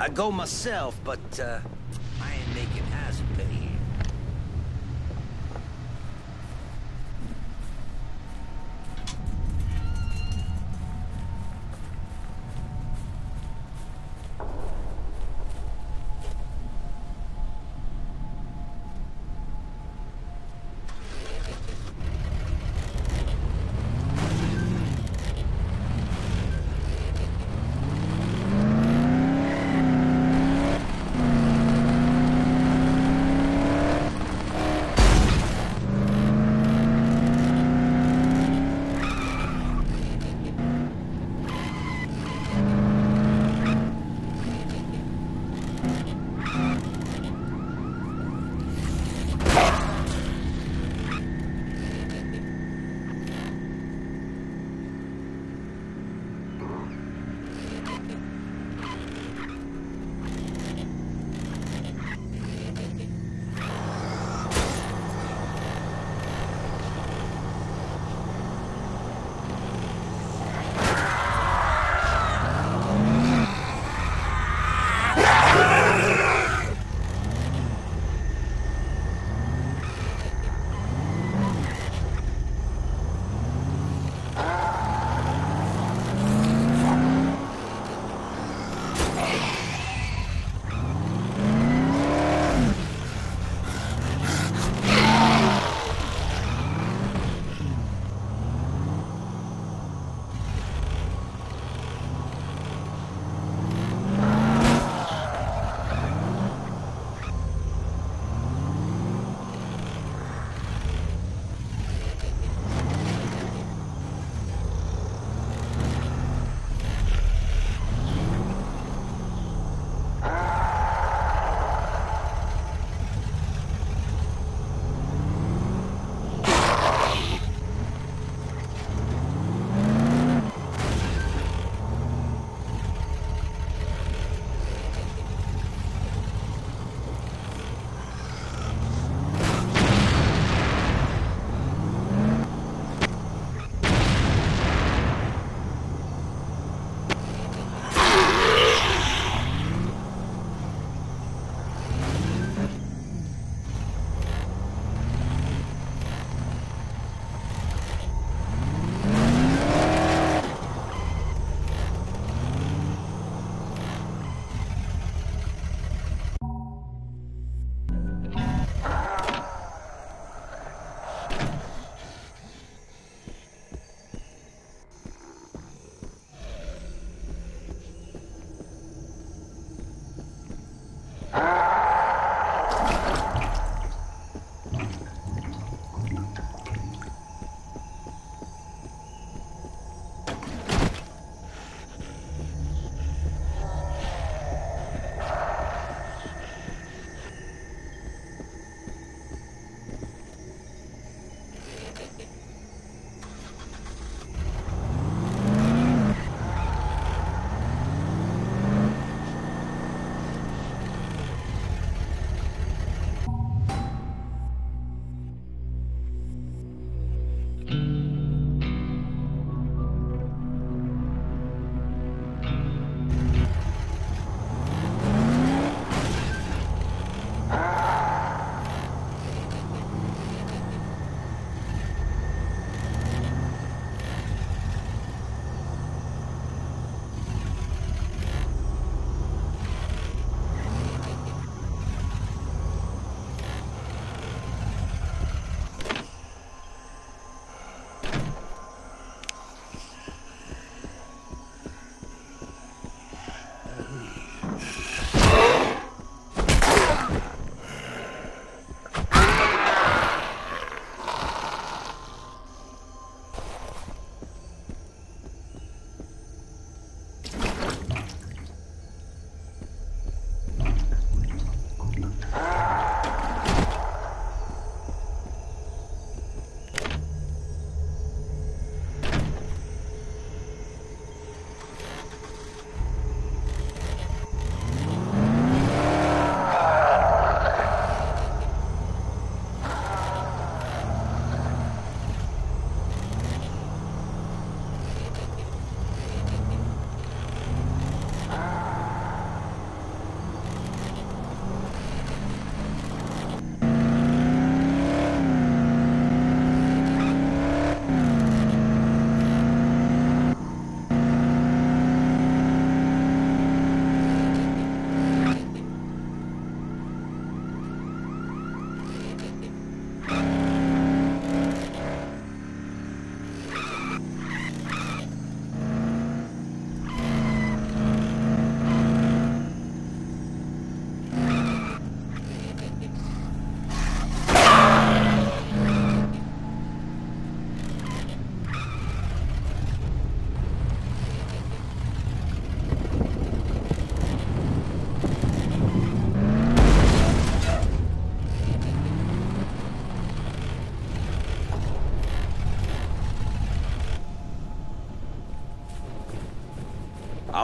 I'd go myself, but, I ain't making hazard pay here.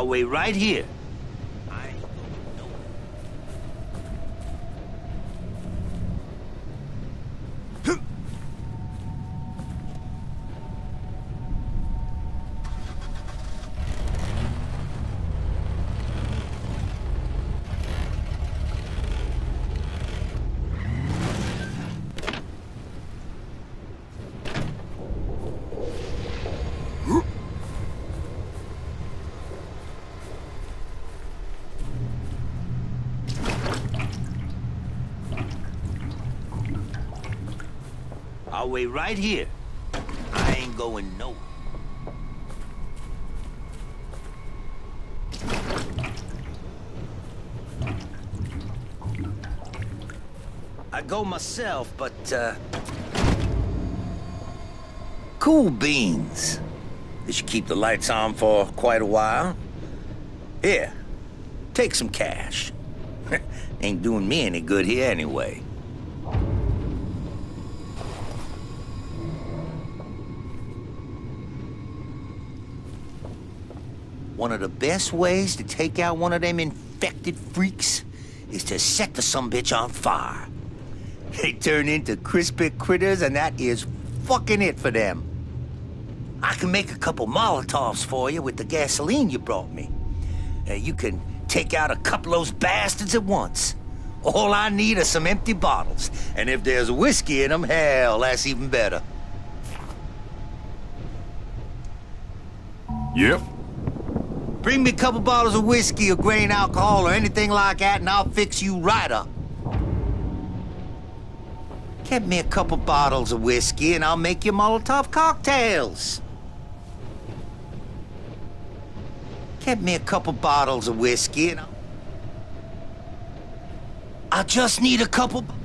I'll wait right here. I ain't going nowhere. I'll wait right here. I ain't going nowhere. I go myself, but, cool beans. This should keep the lights on for quite a while. Here, take some cash. Ain't doing me any good here anyway. One of the best ways to take out one of them infected freaks is to set the sumbitch on fire. They turn into crispy critters, and that is fucking it for them. I can make a couple Molotovs for you with the gasoline you brought me. You can take out a couple of those bastards at once. All I need are some empty bottles, and if there's whiskey in them, hell, that's even better. Yep. Bring me a couple bottles of whiskey or grain alcohol or anything like that, and I'll fix you right up. Get me a couple bottles of whiskey, and I'll make you Molotov cocktails. Get me a couple bottles of whiskey, and I'll just need a couple...